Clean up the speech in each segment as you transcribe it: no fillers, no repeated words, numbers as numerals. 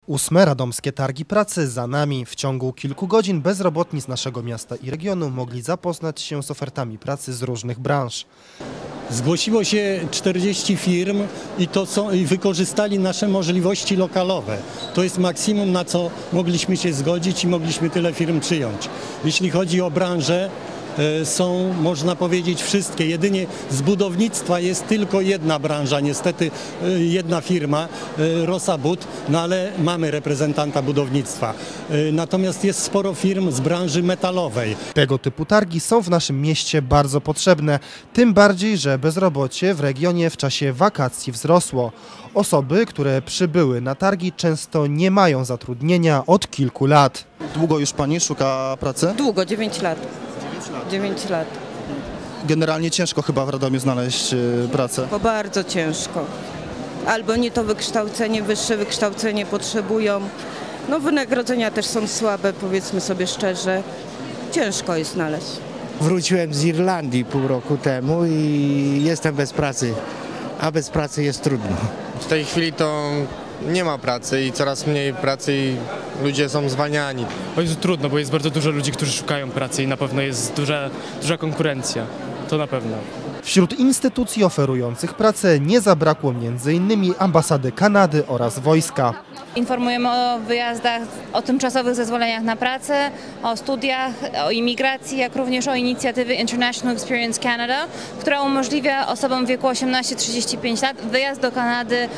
Ósme radomskie targi pracy za nami. W ciągu kilku godzin bezrobotni z naszego miasta i regionu mogli zapoznać się z ofertami pracy z różnych branż. Zgłosiło się 40 firm i wykorzystali nasze możliwości lokalowe. To jest maksimum, na co mogliśmy się zgodzić i mogliśmy tyle firm przyjąć. Jeśli chodzi o branżę, są, można powiedzieć, wszystkie. Jedynie z budownictwa jest tylko jedna branża, niestety jedna firma, Rosabud, no ale mamy reprezentanta budownictwa. Natomiast jest sporo firm z branży metalowej. Tego typu targi są w naszym mieście bardzo potrzebne, tym bardziej, że bezrobocie w regionie w czasie wakacji wzrosło. Osoby, które przybyły na targi, często nie mają zatrudnienia od kilku lat. Długo już pani szuka pracy? Długo, 9 lat. 9 lat. Generalnie ciężko chyba w Radomiu znaleźć pracę. Bo bardzo ciężko. Albo nie to wykształcenie, wyższe wykształcenie potrzebują. No wynagrodzenia też są słabe, powiedzmy sobie szczerze. Ciężko jest znaleźć. Wróciłem z Irlandii pół roku temu i jestem bez pracy, a bez pracy jest trudno. W tej chwili to nie ma pracy i coraz mniej pracy i ludzie są zwalniani. To jest trudno, bo jest bardzo dużo ludzi, którzy szukają pracy i na pewno jest duża konkurencja. To na pewno. Wśród instytucji oferujących pracę nie zabrakło m.in. ambasady Kanady oraz wojska. Informujemy o wyjazdach, o tymczasowych zezwoleniach na pracę, o studiach, o imigracji, jak również o inicjatywie International Experience Canada, która umożliwia osobom w wieku 18-35 lat wyjazd do Kanady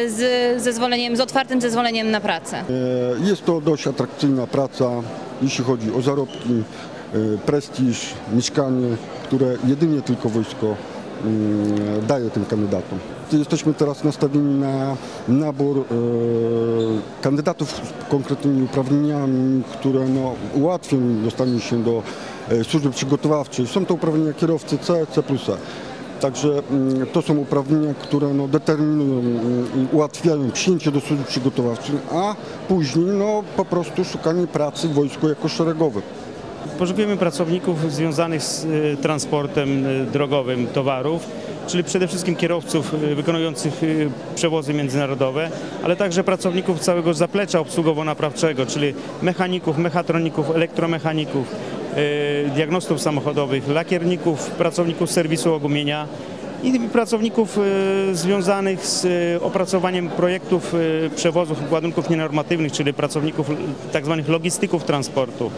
z otwartym zezwoleniem na pracę. Jest to dość atrakcyjna praca, jeśli chodzi o zarobki, prestiż, mieszkanie, które jedynie tylko wojsko daje tym kandydatom. Jesteśmy teraz nastawieni na nabór kandydatów z konkretnymi uprawnieniami, które ułatwią im dostanie się do służby przygotowawczej. Są to uprawnienia kierowcy C, C+E. Także to są uprawnienia, które determinują i ułatwiają przyjęcie do służby przygotowawczej, a później po prostu szukanie pracy w wojsku jako szeregowy. Poszukiwamy pracowników związanych z transportem drogowym towarów, czyli przede wszystkim kierowców wykonujących przewozy międzynarodowe, ale także pracowników całego zaplecza obsługowo-naprawczego, czyli mechaników, mechatroników, elektromechaników, diagnostów samochodowych, lakierników, pracowników serwisu ogumienia i pracowników związanych z opracowaniem projektów przewozów ładunków nienormatywnych, czyli pracowników tzw. logistyków transportu.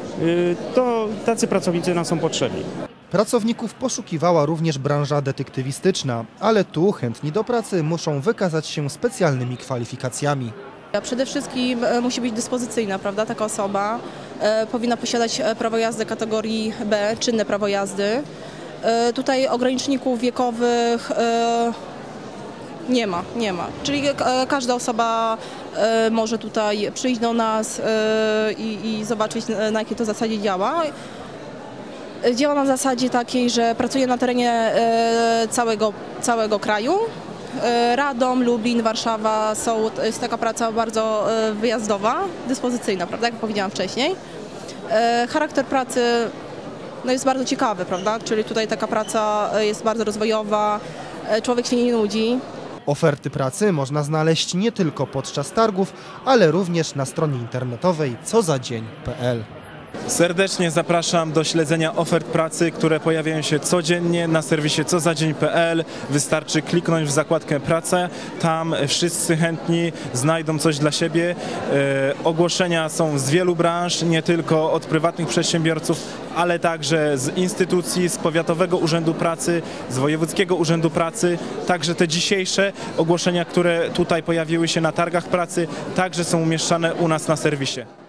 To tacy pracownicy nam są potrzebni. Pracowników poszukiwała również branża detektywistyczna, ale tu chętni do pracy muszą wykazać się specjalnymi kwalifikacjami. Przede wszystkim musi być dyspozycyjna, prawda? Taka osoba powinna posiadać prawo jazdy kategorii B, czynne prawo jazdy. Tutaj ograniczników wiekowych nie ma. Czyli każda osoba może tutaj przyjść do nas i zobaczyć, na jakiej to zasadzie działa. Działa na zasadzie takiej, że pracuje na terenie całego kraju. Radom, Lublin, Warszawa, jest taka praca bardzo wyjazdowa, dyspozycyjna, prawda, jak powiedziałam wcześniej. Charakter pracy jest bardzo ciekawy, prawda, czyli tutaj taka praca jest bardzo rozwojowa, człowiek się nie nudzi. Oferty pracy można znaleźć nie tylko podczas targów, ale również na stronie internetowej cozadzień.pl. Serdecznie zapraszam do śledzenia ofert pracy, które pojawiają się codziennie na serwisie cozadzień.pl. Wystarczy kliknąć w zakładkę pracę, tam wszyscy chętni znajdą coś dla siebie. Ogłoszenia są z wielu branż, nie tylko od prywatnych przedsiębiorców, ale także z instytucji, z Powiatowego Urzędu Pracy, z Wojewódzkiego Urzędu Pracy. Także te dzisiejsze ogłoszenia, które tutaj pojawiły się na targach pracy, także są umieszczane u nas na serwisie.